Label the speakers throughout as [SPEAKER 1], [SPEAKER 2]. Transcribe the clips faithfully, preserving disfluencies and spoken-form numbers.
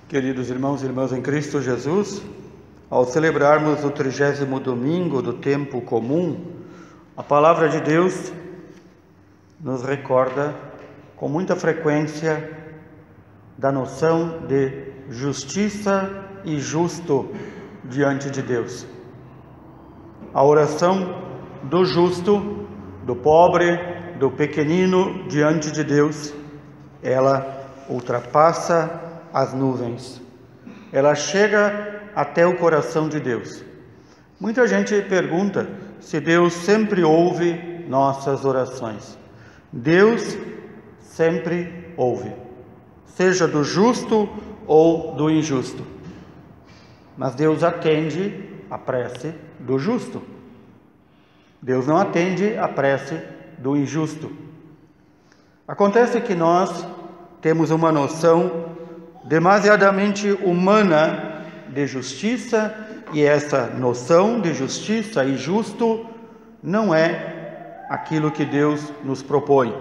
[SPEAKER 1] Queridos irmãos e irmãs em Cristo Jesus, ao celebrarmos o trigésimo domingo do tempo comum, a palavra de Deus nos recorda com muita frequência da noção de justiça e justo diante de Deus. A oração do justo, do pobre, do pequenino diante de Deus, ela ultrapassa as nuvens, ela chega até o coração de Deus. Muita gente pergunta se Deus sempre ouve nossas orações. Deus sempre ouve, seja do justo ou do injusto. Mas Deus atende a prece do justo. Deus não atende a prece do injusto. Acontece que nós temos uma noção demasiadamente humana de justiça, e essa noção de justiça e justo não é aquilo que Deus nos propõe.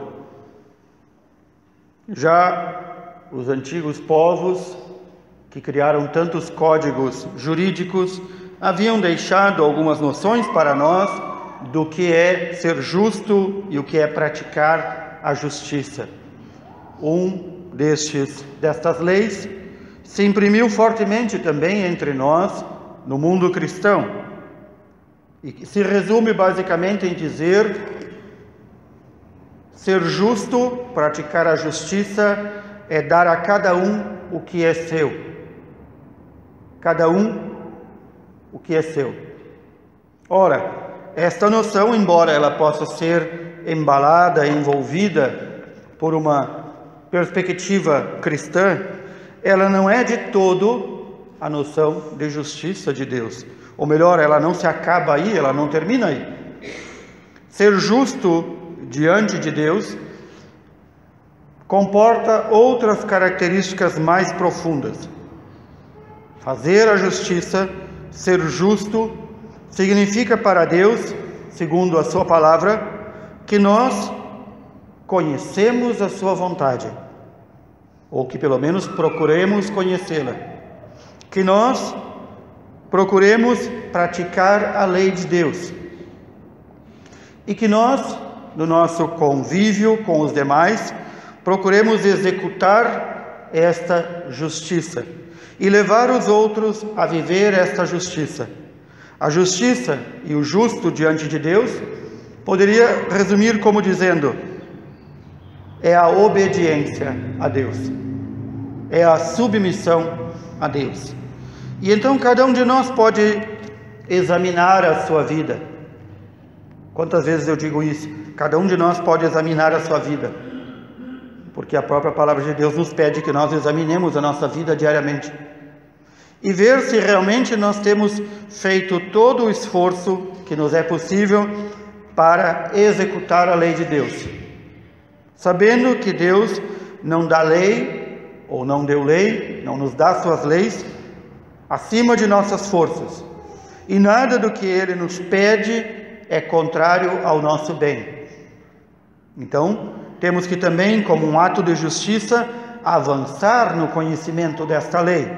[SPEAKER 1] Já os antigos povos, que criaram tantos códigos jurídicos, haviam deixado algumas noções para nós do que é ser justo e o que é praticar a justiça. Um destes, destas leis se imprimiu fortemente também entre nós no mundo cristão e se resume basicamente em dizer: ser justo, praticar a justiça, é dar a cada um o que é seu. Cada um o que é seu. Ora, esta noção, embora ela possa ser embalada, envolvida por uma perspectiva cristã, ela não é de todo a noção de justiça de Deus. Ou melhor, ela não se acaba aí, ela não termina aí. Ser justo diante de Deus comporta outras características mais profundas. Fazer a justiça, ser justo, significa para Deus, segundo a sua palavra, que nós conhecemos a sua vontade, ou que pelo menos procuremos conhecê-la, que nós procuremos praticar a lei de Deus, e que nós, no nosso convívio com os demais, procuremos executar esta justiça e levar os outros a viver esta justiça. A justiça e o justo diante de Deus poderia resumir como dizendo: é a obediência a Deus, é a submissão a Deus. E então cada um de nós pode examinar a sua vida. Quantas vezes eu digo isso? Cada um de nós pode examinar a sua vida, porque a própria palavra de Deus nos pede que nós examinemos a nossa vida diariamente e ver se realmente nós temos feito todo o esforço que nos é possível para executar a lei de Deus, sabendo que Deus não dá lei, ou não deu lei, não nos dá suas leis acima de nossas forças, e nada do que Ele nos pede é contrário ao nosso bem. Então, temos que também, como um ato de justiça, avançar no conhecimento desta lei.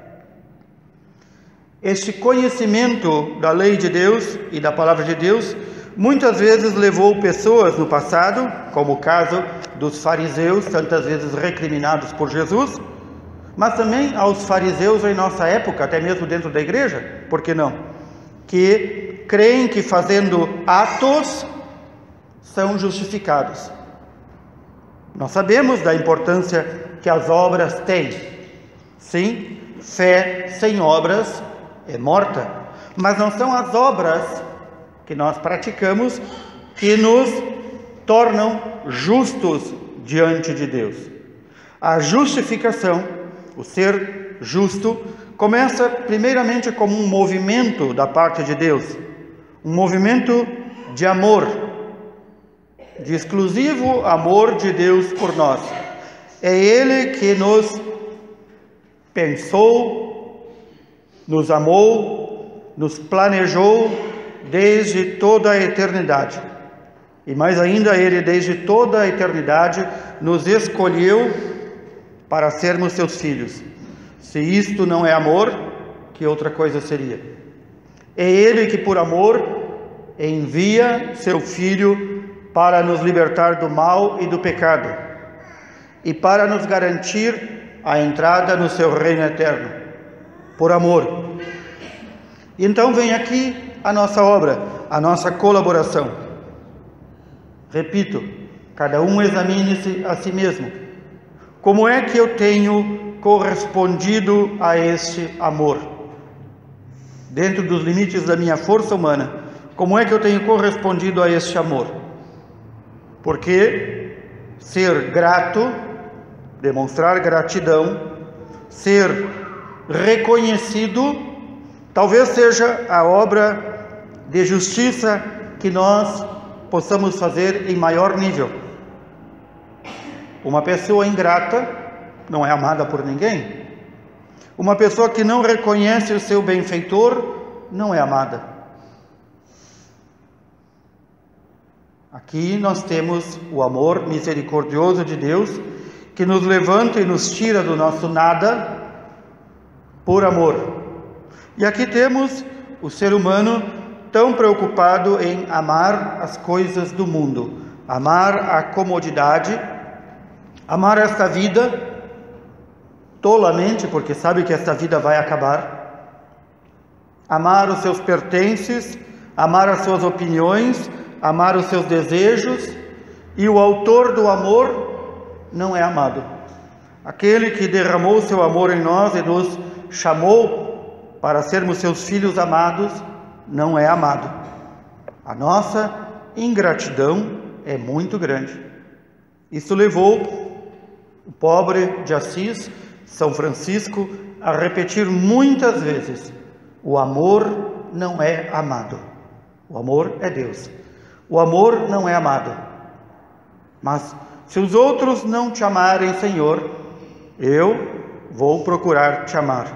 [SPEAKER 1] Este conhecimento da lei de Deus e da palavra de Deus muitas vezes levou pessoas no passado, como o caso dos fariseus, tantas vezes recriminados por Jesus, mas também aos fariseus em nossa época, até mesmo dentro da igreja, por que não? Que creem que fazendo atos são justificados. Nós sabemos da importância que as obras têm. Sim, fé sem obras é morta, mas não são as obras que nós praticamos que nos tornam justos diante de Deus. A justificação, o ser justo, começa primeiramente como um movimento da parte de Deus, um movimento de amor, de exclusivo amor de Deus por nós. É Ele que nos pensou, nos amou, nos planejou desde toda a eternidade. E mais ainda, Ele desde toda a eternidade nos escolheu para sermos seus filhos. Se isto não é amor, que outra coisa seria? É Ele que, por amor, envia seu Filho para nos libertar do mal e do pecado e para nos garantir a entrada no seu reino eterno, por amor. E então vem aqui a nossa obra, a nossa colaboração. Repito, cada um examine-se a si mesmo. Como é que eu tenho correspondido a este amor? Dentro dos limites da minha força humana, como é que eu tenho correspondido a este amor? Porque ser grato, demonstrar gratidão, ser reconhecido, talvez seja a obra de justiça que nós possamos fazer em maior nível. Uma pessoa ingrata não é amada por ninguém. Uma pessoa que não reconhece o seu benfeitor não é amada. Aqui nós temos o amor misericordioso de Deus, que nos levanta e nos tira do nosso nada por amor. E aqui temos o ser humano tão preocupado em amar as coisas do mundo, amar a comodidade, amar esta vida tolamente, porque sabe que esta vida vai acabar, amar os seus pertences, amar as suas opiniões, amar os seus desejos, e o autor do amor não é amado. Aquele que derramou seu amor em nós e nos chamou para sermos seus filhos amados, não é amado. A nossa ingratidão é muito grande. Isso levou o pobre de Assis, São Francisco, a repetir muitas vezes: o amor não é amado. O amor é Deus. O amor não é amado. Mas se os outros não te amarem, Senhor, eu vou procurar te amar.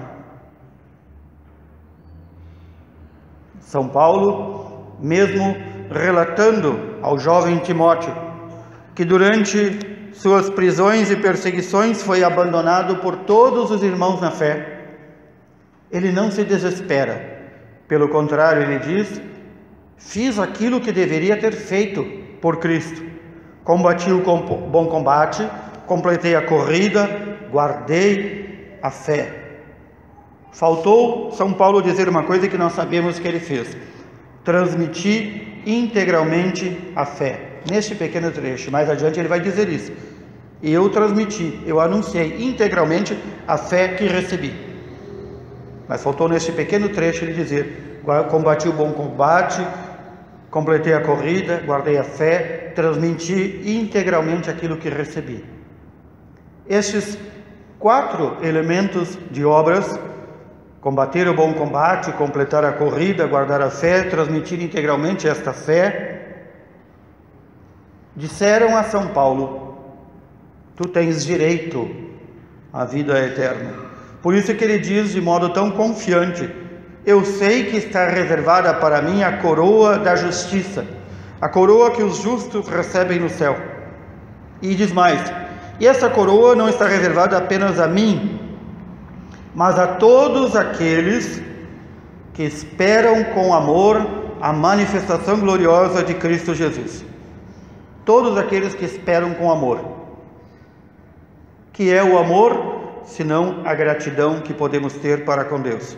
[SPEAKER 1] São Paulo, mesmo relatando ao jovem Timóteo, que durante suas prisões e perseguições foi abandonado por todos os irmãos na fé, ele não se desespera. Pelo contrário, ele diz: fiz aquilo que deveria ter feito por Cristo. Combati o bom combate, completei a corrida, guardei a fé. Faltou São Paulo dizer uma coisa que nós sabemos que ele fez: transmitir integralmente a fé. Neste pequeno trecho, mais adiante ele vai dizer isso: eu transmiti, eu anunciei integralmente a fé que recebi. Mas faltou neste pequeno trecho ele dizer: combati o bom combate, completei a corrida, guardei a fé, transmiti integralmente aquilo que recebi. Estes quatro elementos de obras: combater o bom combate, completar a corrida, guardar a fé, transmitir integralmente esta fé, disseram a São Paulo: tu tens direito à vida eterna. Por isso que ele diz de modo tão confiante: eu sei que está reservada para mim a coroa da justiça, a coroa que os justos recebem no céu. E diz mais: e essa coroa não está reservada apenas a mim, mas a todos aqueles que esperam com amor a manifestação gloriosa de Cristo Jesus. Todos aqueles que esperam com amor. Que é o amor, senão a gratidão que podemos ter para com Deus?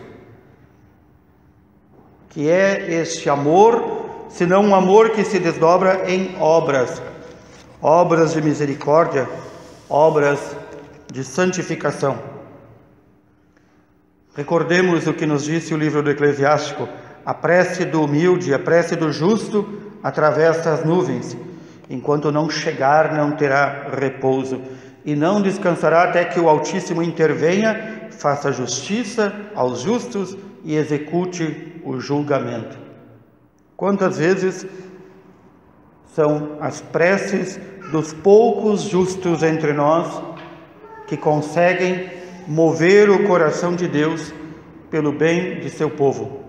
[SPEAKER 1] Que é este amor, senão um amor que se desdobra em obras, obras de misericórdia, obras de santificação. Recordemos o que nos disse o livro do Eclesiástico: a prece do humilde, a prece do justo atravessa as nuvens, enquanto não chegar não terá repouso, e não descansará até que o Altíssimo intervenha, faça justiça aos justos e execute o julgamento. Quantas vezes são as preces dos poucos justos entre nós que conseguem mover o coração de Deus pelo bem de seu povo?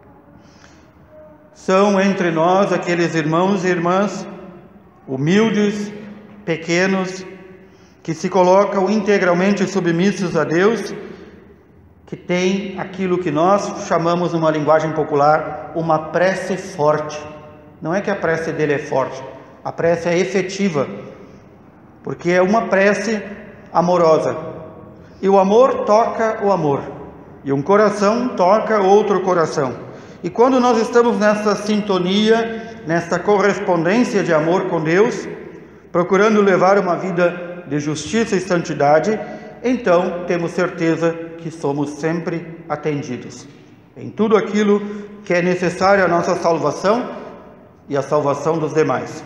[SPEAKER 1] São entre nós aqueles irmãos e irmãs humildes, pequenos, que se colocam integralmente submissos a Deus que tem aquilo que nós chamamos, numa linguagem popular, uma prece forte. Não é que a prece dele é forte, a prece é efetiva, porque é uma prece amorosa. E o amor toca o amor, e um coração toca outro coração. E quando nós estamos nessa sintonia, nessa correspondência de amor com Deus, procurando levar uma vida de justiça e santidade, então temos certeza que somos sempre atendidos em tudo aquilo que é necessário à nossa salvação e à salvação dos demais.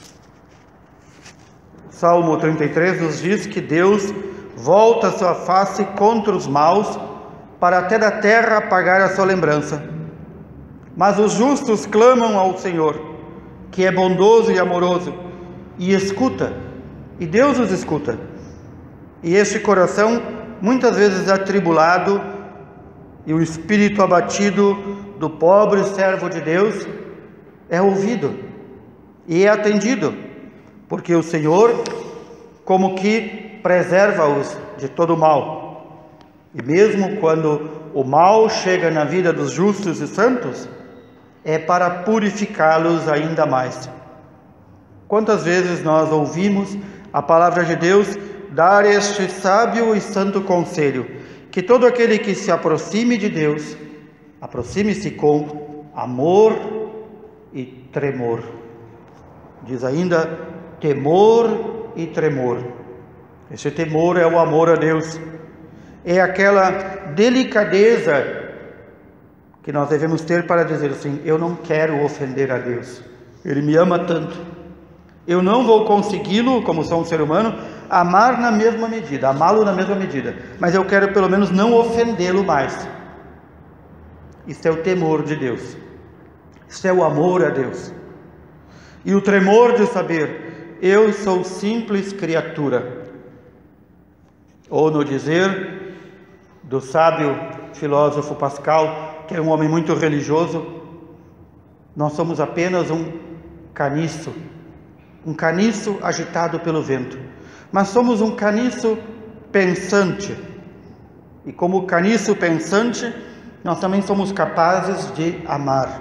[SPEAKER 1] Salmo trinta e três nos diz que Deus volta a sua face contra os maus, para até da terra apagar a sua lembrança. Mas os justos clamam ao Senhor, que é bondoso e amoroso, e escuta, e Deus os escuta. E este coração, muitas vezes atribulado, e o espírito abatido do pobre servo de Deus, é ouvido e é atendido, porque o Senhor, como que preserva-os de todo o mal. E mesmo quando o mal chega na vida dos justos e santos, é para purificá-los ainda mais. Quantas vezes nós ouvimos a palavra de Deus dar este sábio e santo conselho, que todo aquele que se aproxime de Deus, aproxime-se com amor e tremor. Diz ainda, temor e tremor. Este temor é o amor a Deus, é aquela delicadeza que nós devemos ter para dizer assim: eu não quero ofender a Deus, Ele me ama tanto, eu não vou consegui-lo, como sou um ser humano, amar na mesma medida, amá-lo na mesma medida, mas eu quero pelo menos não ofendê-lo mais. Isso é o temor de Deus, isso é o amor a Deus. E o tremor de saber, eu sou simples criatura. Ou no dizer do sábio filósofo Pascal, que é um homem muito religioso, nós somos apenas um caniço, um caniço agitado pelo vento, mas somos um caniço pensante, e como caniço pensante, nós também somos capazes de amar.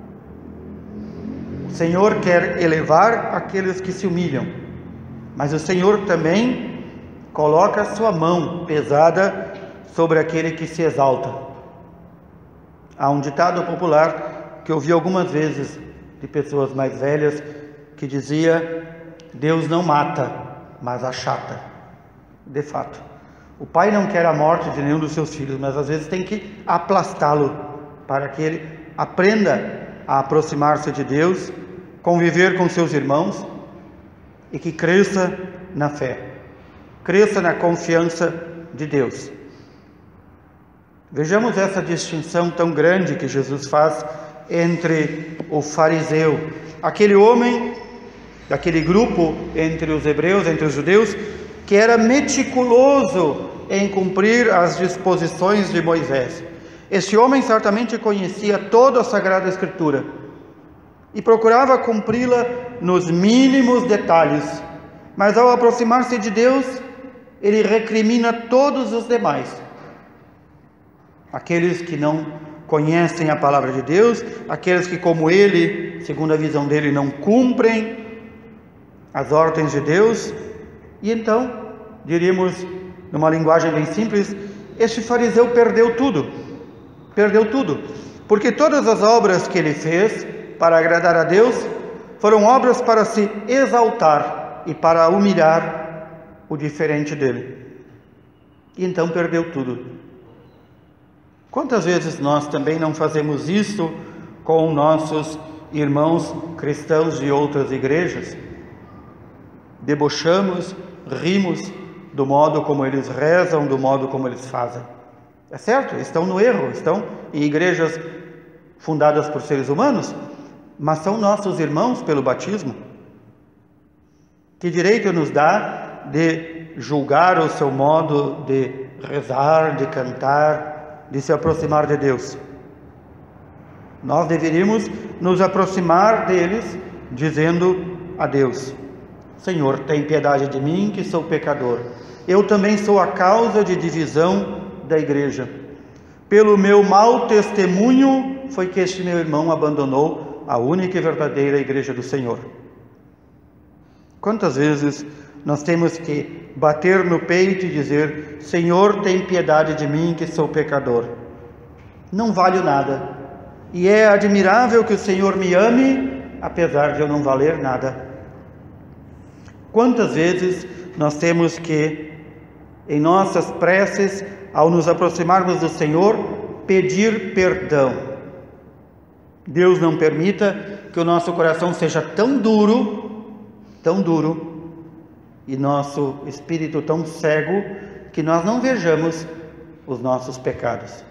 [SPEAKER 1] O Senhor quer elevar aqueles que se humilham, mas o Senhor também coloca a sua mão pesada sobre aquele que se exalta. Há um ditado popular que eu ouvi algumas vezes de pessoas mais velhas que dizia: Deus não mata, mas achata. De fato, o pai não quer a morte de nenhum dos seus filhos, mas às vezes tem que aplastá-lo para que ele aprenda a aproximar-se de Deus, conviver com seus irmãos e que cresça na fé, cresça na confiança de Deus. Vejamos essa distinção tão grande que Jesus faz entre o fariseu, aquele homem, daquele grupo entre os hebreus, entre os judeus, que era meticuloso em cumprir as disposições de Moisés. Este homem certamente conhecia toda a Sagrada Escritura e procurava cumpri-la nos mínimos detalhes, mas ao aproximar-se de Deus, ele recrimina todos os demais. Aqueles que não conhecem a palavra de Deus, aqueles que, como ele, segundo a visão dele, não cumprem as ordens de Deus. E então, diríamos, numa linguagem bem simples, este fariseu perdeu tudo, perdeu tudo, porque todas as obras que ele fez para agradar a Deus foram obras para se exaltar e para humilhar o diferente dele. E então perdeu tudo. Quantas vezes nós também não fazemos isso com nossos irmãos cristãos de outras igrejas? Debochamos, rimos do modo como eles rezam, do modo como eles fazem. É certo, estão no erro, estão em igrejas fundadas por seres humanos, mas são nossos irmãos pelo batismo. Que direito nos dá de julgar o seu modo de rezar, de cantar, de se aproximar de Deus? Nós deveríamos nos aproximar deles dizendo a Deus: Senhor, tem piedade de mim, que sou pecador. Eu também sou a causa de divisão da igreja. Pelo meu mau testemunho foi que este meu irmão abandonou a única e verdadeira igreja do Senhor. Quantas vezes nós temos que bater no peito e dizer: Senhor, tem piedade de mim, que sou pecador. Não valho nada. E é admirável que o Senhor me ame, apesar de eu não valer nada. Quantas vezes nós temos que, em nossas preces, ao nos aproximarmos do Senhor, pedir perdão. Deus não permita que o nosso coração seja tão duro, tão duro, e nosso espírito tão cego, que nós não vejamos os nossos pecados.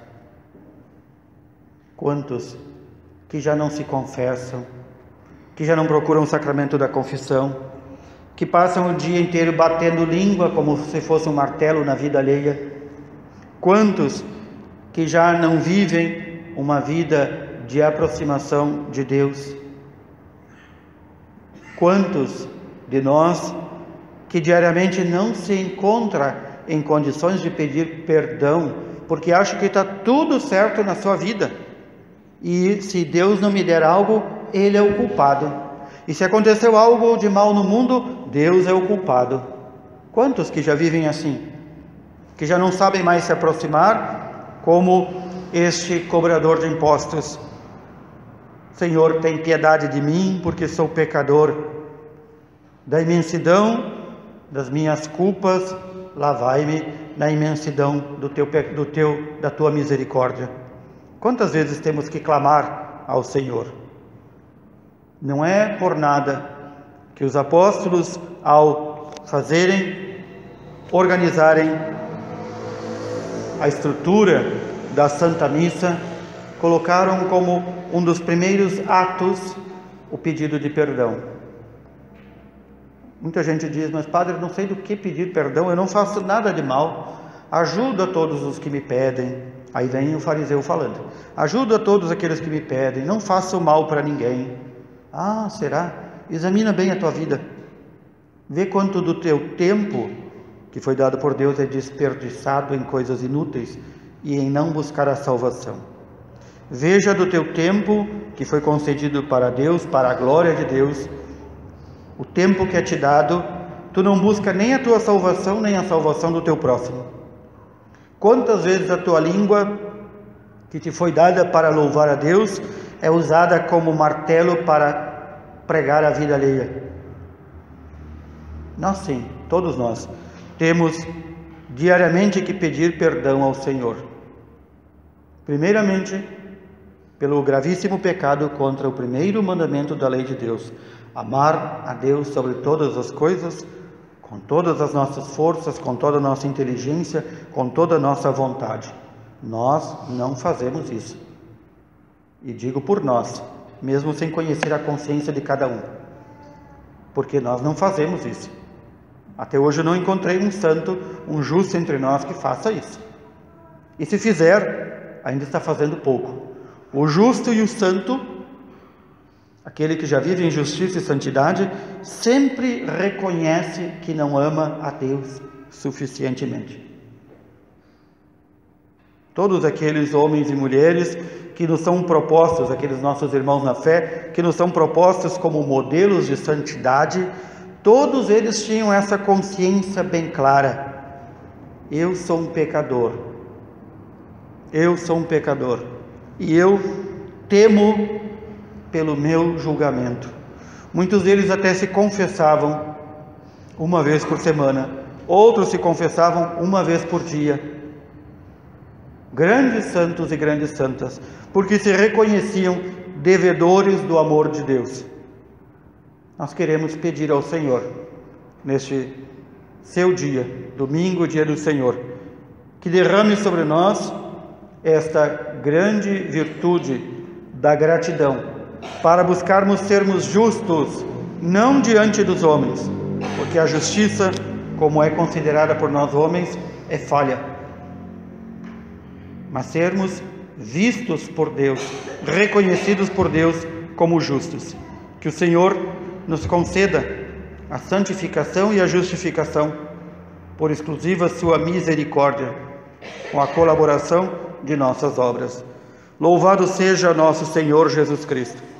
[SPEAKER 1] Quantos que já não se confessam, que já não procuram o sacramento da confissão, que passam o dia inteiro batendo língua como se fosse um martelo na vida alheia? Quantos que já não vivem uma vida de aproximação de Deus? Quantos de nós que diariamente não se encontra em condições de pedir perdão, porque acha que está tudo certo na sua vida, e se Deus não me der algo, Ele é o culpado, e se aconteceu algo de mal no mundo, Deus é o culpado? Quantos que já vivem assim, que já não sabem mais se aproximar, como este cobrador de impostos? Senhor, tem piedade de mim, porque sou pecador. Da imensidão das minhas culpas, lavai-me na imensidão do teu, do teu, da tua misericórdia. Quantas vezes temos que clamar ao Senhor? Não é por nada que os apóstolos, ao fazerem, organizarem a estrutura da Santa Missa, colocaram como um dos primeiros atos o pedido de perdão. Muita gente diz: mas padre, não sei do que pedir perdão, eu não faço nada de mal, ajudo a todos os que me pedem. Aí vem o fariseu falando: ajudo a todos aqueles que me pedem, não faço mal para ninguém. Ah, será? Examina bem a tua vida, vê quanto do teu tempo que foi dado por Deus é desperdiçado em coisas inúteis e em não buscar a salvação. Veja do teu tempo que foi concedido para Deus, para a glória de Deus, o tempo que é te dado, tu não busca nem a tua salvação, nem a salvação do teu próximo. Quantas vezes a tua língua, que te foi dada para louvar a Deus, é usada como martelo para pregar a vida alheia? Nós sim, todos nós, temos diariamente que pedir perdão ao Senhor. Primeiramente, pelo gravíssimo pecado contra o primeiro mandamento da lei de Deus: amar a Deus sobre todas as coisas, com todas as nossas forças, com toda a nossa inteligência, com toda a nossa vontade. Nós não fazemos isso. E digo por nós, mesmo sem conhecer a consciência de cada um, porque nós não fazemos isso. Até hoje eu não encontrei um santo, um justo entre nós que faça isso. E se fizer, ainda está fazendo pouco. O justo e o santo, aquele que já vive em justiça e santidade, sempre reconhece que não ama a Deus suficientemente. Todos aqueles homens e mulheres que nos são propostos, aqueles nossos irmãos na fé, que nos são propostos como modelos de santidade, todos eles tinham essa consciência bem clara: eu sou um pecador, eu sou um pecador, e eu temo pelo meu julgamento. Muitos deles até se confessavam uma vez por semana, outros se confessavam uma vez por dia. Grandes santos e grandes santas, porque se reconheciam devedores do amor de Deus. Nós queremos pedir ao Senhor, neste seu dia, domingo, dia do Senhor, que derrame sobre nós esta grande virtude da gratidão, para buscarmos sermos justos, não diante dos homens, porque a justiça, como é considerada por nós homens, é falha, mas sermos vistos por Deus, reconhecidos por Deus como justos. Que o Senhor nos conceda a santificação e a justificação por exclusiva sua misericórdia, com a colaboração de nossas obras. Louvado seja nosso Senhor Jesus Cristo.